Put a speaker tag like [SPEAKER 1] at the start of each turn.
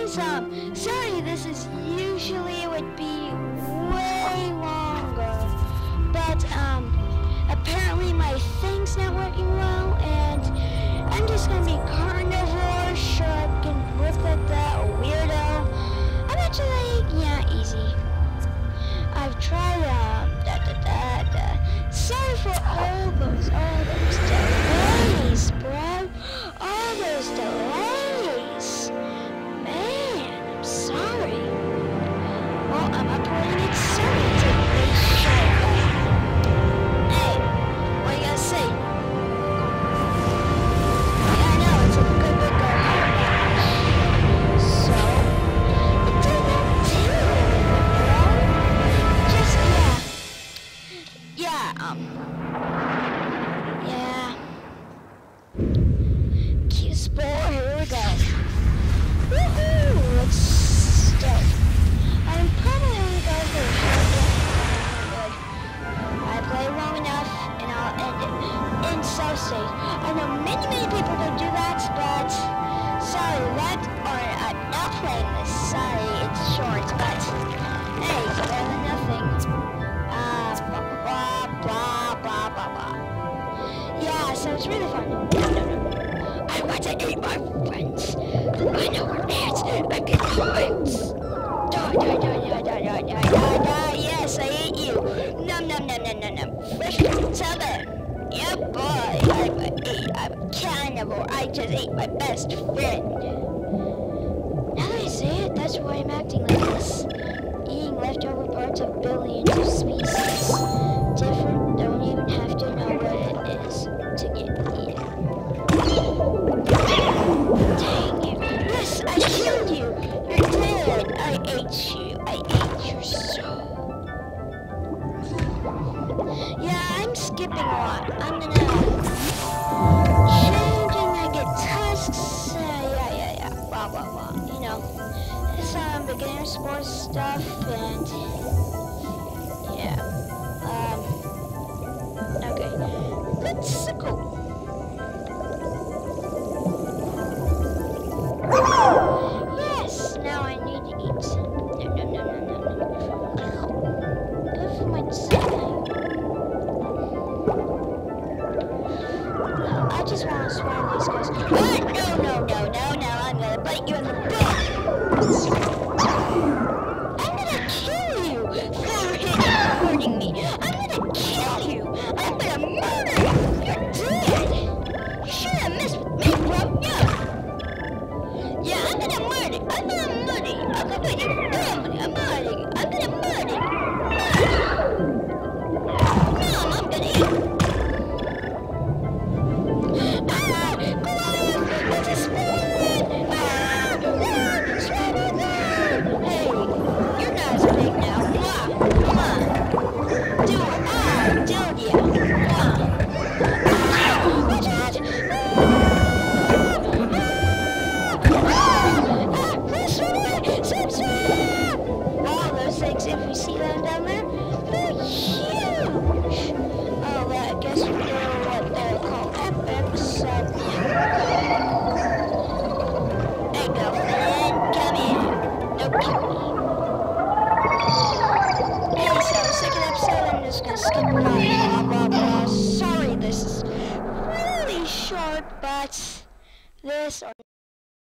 [SPEAKER 1] sorry, this is usually it would be way longer, but, apparently my thing's not working well, and I'm just gonna be carnivore, sure I can look like that, a weirdo. I'm actually, yeah, easy. I've tried, sorry for all those delays, bro. All those delays. Man, I'm sorry. Well, I'm uploading it soon to make sure. Hey, what you gotta say? Yeah, I know, it's a good bit going on now. So, it did not do it, bro. Just, yeah, Spore, here we go. Woohoo! Let's start. I'm probably gonna go for a short game. Good. I play long enough and I'll end it in South State. I know many people don't do that, but sorry, that or I'm not playing this. Sorry, it's short, but hey, it's better than nothing. Blah blah. Yeah, so it's really fun. No. I want to eat my friends. I know where ants. I'm getting friends. Die. Yes, I ate you. Nom. Fresh salad. Yeah, boy. I'm a carnivore. I just ate my best friend. Now that I say it, that's why I'm acting like this. Eating leftover parts of billions of species. Different. Don't even have to know what it is to get eaten. Dang it. Yes, I killed you. You're dead. I ate you. I ate your soul. Yeah, I'm skipping a lot. I'm gonna changing. I get tusks. Yeah. Blah. You know, it's beginner sports stuff and yeah. Okay. Let's go. Yes, now I need to eat some. No. Good for my stomach. No, I just want to swear these guys. What? No. I'm gonna bite you in the butt. I'm gonna kill you for hurting me. I'm gonna kill you. I'm gonna murder you. You're dead. You should have messed with me, bro. Yeah, I'm gonna murder